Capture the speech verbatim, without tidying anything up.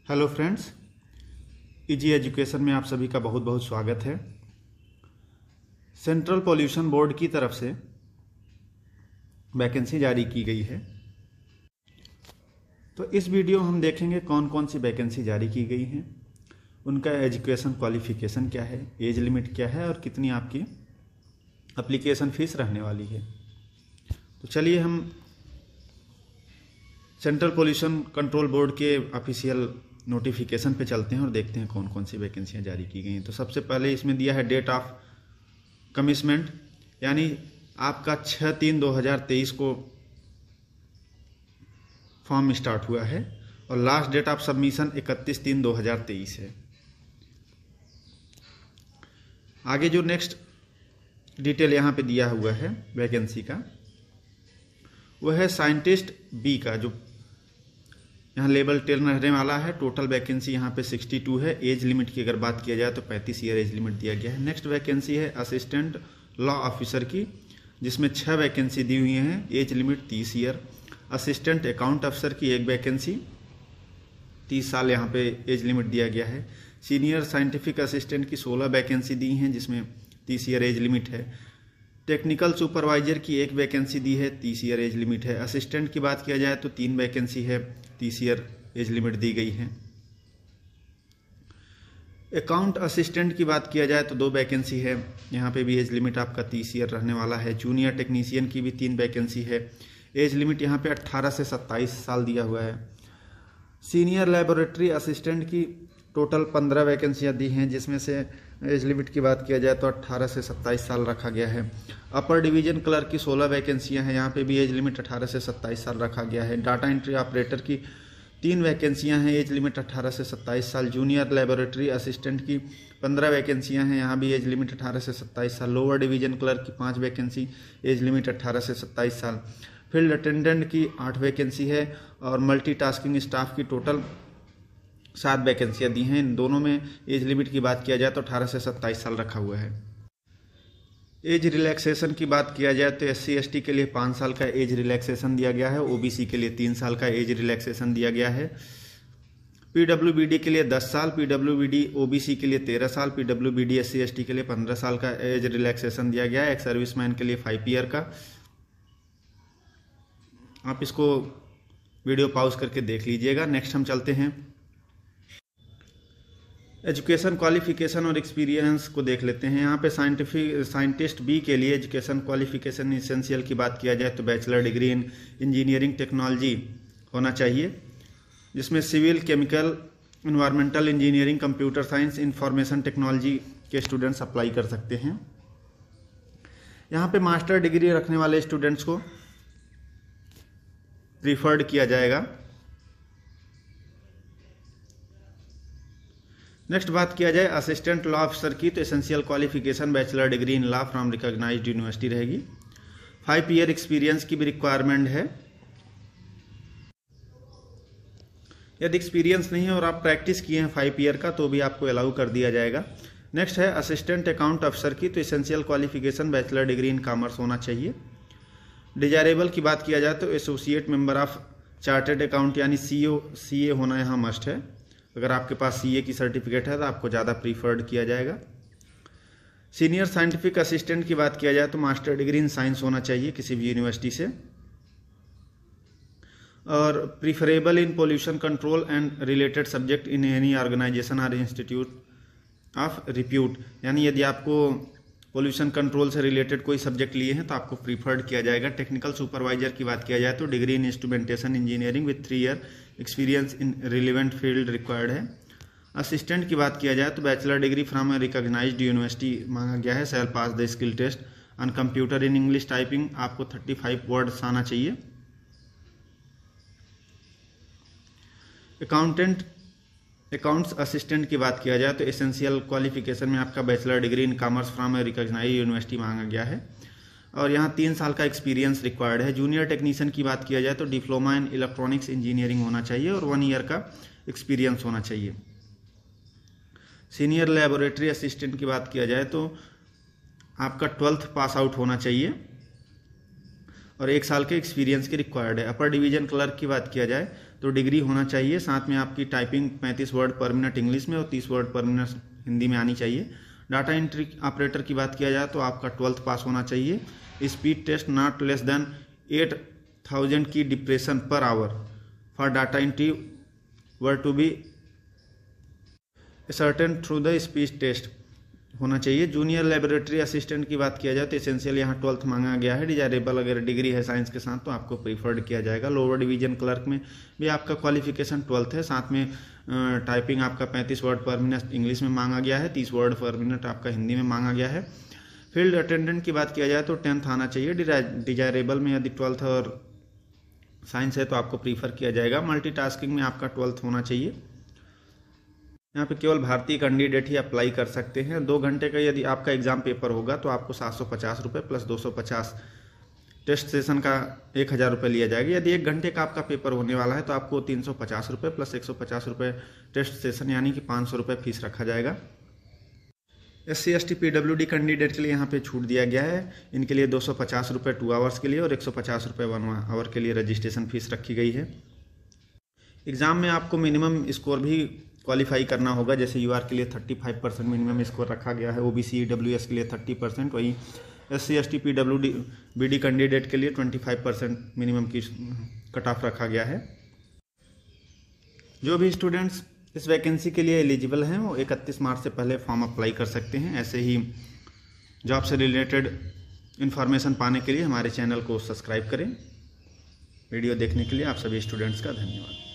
Hello friends, easy education में आप सभी का बहुत बहुत स्वागत है। सेंट्रल पॉल्यूशन बोर्ड की तरफ से वैकेंसी जारी की गई है। तो इस वीडियो में हम देखेंगे कौन कौन सी वैकेंसी जारी की गई हैं, उनका एजुकेशन क्वालिफिकेशन क्या है, एज लिमिट क्या है और कितनी आपकी एप्लीकेशन फीस रहने वाली है। तो चलिए हम सेंट्रल पॉल्यूशन कंट्रोल बोर्ड के ऑफिशियल नोटिफिकेशन पे चलते हैं और देखते हैं कौन कौन सी वैकेंसियां जारी की गई हैं। तो सबसे पहले इसमें दिया है डेट ऑफ कमिशमेंट, यानी आपका छः तीन दो हज़ार तेईस को फॉर्म स्टार्ट हुआ है और लास्ट डेट ऑफ सबमिशन इकतीस तीन दो हज़ार तेईस है। आगे जो नेक्स्ट डिटेल यहाँ पे दिया हुआ है वैकेंसी का, वह है साइंटिस्ट बी का, जो यहाँ लेवल टेन रहने वाला है। टोटल वैकेंसी यहाँ पे बासठ है। एज लिमिट की अगर बात किया जाए तो पैंतीस ईयर एज लिमिट दिया गया है। नेक्स्ट वैकेंसी है असिस्टेंट लॉ ऑफिसर की, जिसमें छः वैकेंसी दी हुई हैं, एज लिमिट तीस ईयर। असिस्टेंट अकाउंट अफसर की एक वैकेंसी, तीस साल यहाँ पे एज लिमिट दिया गया है। सीनियर साइंटिफिक असिस्टेंट की सोलह वैकेंसी दी हैं, जिसमें तीस ईयर एज लिमिट है। टेक्निकल सुपरवाइजर की एक वैकेंसी दी है, तीस ईयर एज लिमिट है। असिस्टेंट की बात किया जाए तो तीन वैकेंसी है, तीस ईयर एज लिमिट दी गई है। अकाउंट असिस्टेंट की बात किया जाए तो दो वैकेंसी है, यहाँ पे भी एज लिमिट आपका तीस ईयर रहने वाला है। जूनियर टेक्नीशियन की भी तीन वैकेंसी है, एज लिमिट यहाँ पे अट्ठारह से सत्ताईस साल दिया हुआ है। सीनियर लेबोरेटरी असिस्टेंट की टोटल पंद्रह वैकेंसियाँ दी हैं, जिसमें से एज लिमिट की बात किया जाए तो अट्ठारह से सत्ताईस साल रखा गया है। अपर डिवीजन क्लर्क की सोलह वैकेंसियां हैं, यहाँ पे भी एज लिमिट अठारह से सत्ताईस साल रखा गया है। डाटा एंट्री ऑपरेटर की तीन वैकेंसियां हैं, एज लिमिट अठारह से सत्ताईस साल। जूनियर लेबोरेटरी असिस्टेंट की पंद्रह वैकेंसियां हैं, यहाँ भी एज लिमिट अठारह से सत्ताईस साल। लोअर डिवीजन क्लर्क की पाँच वैकेंसी, एज लिमिट अठारह से सत्ताईस साल। फील्ड अटेंडेंट की आठ वैकेंसी है और मल्टीटास्किंग स्टाफ की टोटल सात वैकेंसियां दी हैं। इन दोनों में एज लिमिट की बात किया जाए तो अठारह से सत्ताईस साल रखा हुआ है। एज रिलैक्सेशन की बात किया जाए तो एस सी एस टी के लिए पाँच साल का एज रिलैक्सेशन दिया गया है। ओ बी सी के लिए तीन साल का एज रिलैक्सेशन दिया गया है। पी डब्ल्यू बी डी के लिए दस साल, P W B D O B C के लिए तेरह साल, P W B D S C S T के लिए पंद्रह साल का एज रिलैक्सेशन दिया गया है। एक सर्विसमैन के लिए फाइव ईयर का। आप इसको वीडियो पॉज करके देख लीजिएगा। नेक्स्ट हम चलते हैं एजुकेशन क्वालिफिकेशन और एक्सपीरियंस को देख लेते हैं। यहाँ पे साइंटिफिक साइंटिस्ट बी के लिए एजुकेशन क्वालिफिकेशन इसेंशियल की बात किया जाए तो bachelor degree in engineering technology होना चाहिए, जिसमें civil, chemical, environmental engineering, computer science, information technology के स्टूडेंट्स अप्लाई कर सकते हैं। यहाँ पे मास्टर डिग्री रखने वाले स्टूडेंट्स को प्रीफर्ड किया जाएगा। नेक्स्ट बात किया जाए असिस्टेंट लॉ ऑफिसर की, तो essential qualification bachelor degree in law from recognised university रहेगी। फाइव ईयर एक्सपीरियंस की भी रिक्वायरमेंट है। यदि एक्सपीरियंस नहीं है और आप प्रैक्टिस किए हैं फाइव ईयर का तो भी आपको अलाउ कर दिया जाएगा। नेक्स्ट है असिस्टेंट अकाउंट अफसर की, तो essential qualification bachelor degree in commerce होना चाहिए। डिजायरेबल की बात किया जाए तो associate member of chartered account यानी सी ओ सी ए होना यहाँ मस्ट है। अगर आपके पास सी ए की सर्टिफिकेट है तो आपको ज़्यादा प्रीफर्ड किया जाएगा। सीनियर साइंटिफिक असिस्टेंट की बात किया जाए तो मास्टर डिग्री इन साइंस होना चाहिए किसी भी यूनिवर्सिटी से। और preferable in pollution control and related subject in any organisation और इंस्टीट्यूट ऑफ रिप्यूट, यानी यदि आपको पोल्यूशन कंट्रोल से रिलेटेड कोई सब्जेक्ट लिए हैं तो आपको प्रीफर्ड किया जाएगा। टेक्निकल सुपरवाइजर की बात किया जाए तो degree in instrumentation engineering with three year experience in relevant field required है। असिस्टेंट की बात किया जाए तो bachelor degree from recognised university मांगा गया है। Shall pass the skill test on computer in English typing, आपको थर्टी फाइव वर्ड्स आना चाहिए। अकाउंटेंट अकाउंट्स असिस्टेंट की बात किया जाए तो एसेंशियल क्वालिफिकेशन में आपका bachelor degree in commerce from recognised university मांगा गया है और यहाँ तीन साल का एक्सपीरियंस रिक्वायर्ड है। जूनियर टेक्नीशियन की बात किया जाए तो डिप्लोमा इन इलेक्ट्रॉनिक्स इंजीनियरिंग होना चाहिए और वन ईयर का एक्सपीरियंस होना चाहिए। सीनियर लेबोरेटरी असिस्टेंट की बात किया जाए तो आपका ट्वेल्थ पास आउट होना चाहिए और एक साल के एक्सपीरियंस की रिक्वायर्ड है। अपर डिवीजन क्लर्क की बात किया जाए तो डिग्री होना चाहिए। साथ में आपकी टाइपिंग पैंतीस वर्ड पर मिनट इंग्लिश में और तीस वर्ड पर मिनट हिंदी में आनी चाहिए। डाटा एंट्री ऑपरेटर की बात किया जाए तो आपका ट्वेल्थ पास होना चाहिए। Speed test not less than eight thousand key depression per hour for data entry work to be certain through the speech test होना चाहिए। जूनियर लेबोरेटरी असिस्टेंट की बात किया जाए तो एसेंशियल यहाँ ट्वेल्थ मांगा गया है। डिजायरेबल अगर डिग्री है साइंस के साथ तो आपको प्रीफर्ड किया जाएगा। लोअर डिवीजन क्लर्क में भी आपका क्वालिफिकेशन ट्वेल्थ है। साथ में टाइपिंग आपका पैंतीस वर्ड पर मिनट इंग्लिश में मांगा गया है, तीस वर्ड पर मिनट आपका हिंदी में मांगा गया है। फील्ड अटेंडेंट की बात किया जाए तो टेंथ आना चाहिए। डिजायरेबल में यदि ट्वेल्थ और साइंस है तो आपको प्रीफर किया जाएगा। मल्टीटास्किंग में आपका ट्वेल्थ होना चाहिए। यहाँ पे केवल भारतीय कैंडिडेट ही अप्लाई कर सकते हैं। दो घंटे का यदि आपका एग्जाम पेपर होगा तो आपको सात सौ पचास रुपये प्लस दो सौ पचास टेस्ट सेशन का एक हज़ार रुपये लिया जाएगा। यदि एक घंटे का आपका पेपर होने वाला है तो आपको तीन सौ पचास रुपये प्लस एक सौ पचास रुपये टेस्ट सेशन यानी कि पाँच सौ रुपये फीस रखा जाएगा। S C S T P W D candidate के लिए यहाँ पे छूट दिया गया है। इनके लिए दो सौ पचास रुपये टू आवर्स के लिए और एक सौ पचास रुपये वन आवर के लिए रजिस्ट्रेशन फीस रखी गई है। एग्ज़ाम में आपको मिनिमम स्कोर भी क्वालिफाई करना होगा। जैसे यूआर के लिए पैंतीस परसेंट मिनिमम स्कोर रखा गया है, ओबीसी ईडब्ल्यूएस के लिए तीस परसेंट, वहीं S C S T P W D B D candidate के लिए पच्चीस परसेंट मिनिमम की कट ऑफ रखा गया है। जो भी स्टूडेंट्स इस वैकेंसी के लिए एलिजिबल हैं वो इकतीस मार्च से पहले फॉर्म अप्लाई कर सकते हैं। ऐसे ही जॉब से रिलेटेड इन्फॉर्मेशन पाने के लिए हमारे चैनल को सब्सक्राइब करें। वीडियो देखने के लिए आप सभी स्टूडेंट्स का धन्यवाद।